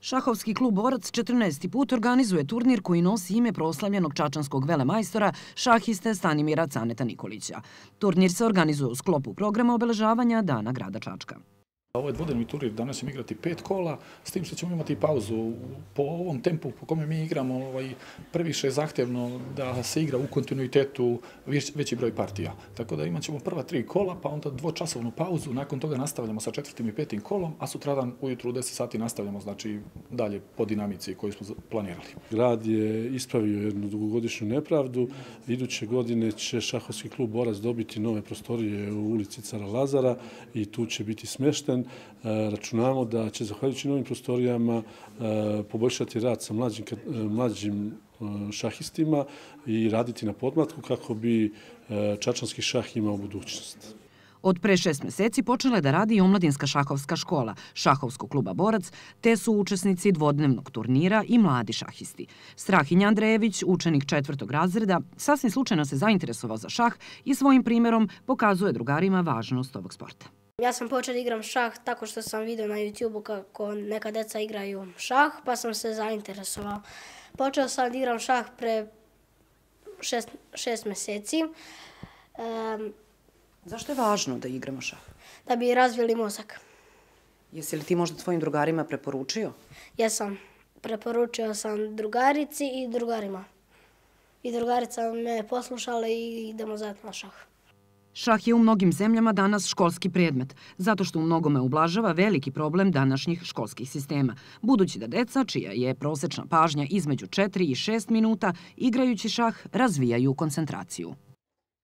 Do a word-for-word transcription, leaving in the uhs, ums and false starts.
Šahovski klub Borac četrnaesti put organizuje turnir koji nosi ime proslavljenog čačanskog velemajstora šahiste Stanimira Caneta Nikolića. Turnir se organizuje u sklopu programa obeležavanja Dana grada Čačka. Ovo je dvodeljni turnir, danas ćemo igrati pet kola, s tim što ćemo imati pauzu. Po ovom tempu po kome mi igramo, ovaj, previše je zahtjevno da se igra u kontinuitetu veći broj partija. Tako da imat ćemo prva tri kola, pa onda dvočasovnu pauzu, nakon toga nastavljamo sa četvrtim i petim kolom, a sutradan ujutru u deset sati nastavljamo, znači dalje po dinamici koju smo planirali. Grad je ispravio jednu dugogodišnju nepravdu. Iduće godine će Šahovski klub Borac dobiti nove prostorije u ulici Cara Lazara i tu će biti smješten. Računamo da će, zahvaljujući novim prostorijama, poboljšati rad sa mlađim, mlađim šahistima i raditi na podmlatku kako bi čačanski šah imao budućnost. Od pre šest meseci počela je da radi i omladinska šahovska škola Šahovskog kluba Borac, te su učesnici dvodnevnog turnira i mladi šahisti. Strahinja Andrejević, učenik četvrtog razreda, sasvim slučajno se zainteresovao za šah i svojim primjerom pokazuje drugarima važnost ovog sporta. Ja sam počeo da igram šah tako što sam vidio na YouTubeu kako neka deca igraju šah, pa sam se zainteresovao. Počeo sam da igram šah pre šest, šest meseci. Um, Zašto je važno da igramo šah? Da bi razvili mozak. Jesi li ti možda tvojim drugarima preporučio? Jesam. Preporučio sam drugarici i drugarima. I drugarica me poslušala i idemo zajedno na šah. Šah je u mnogim zemljama danas školski predmet, zato što u mnogome ublažava veliki problem današnjih školskih sistema, budući da deca, čija je prosečna pažnja između četiri i šest minuta, igrajući šah, razvijaju koncentraciju.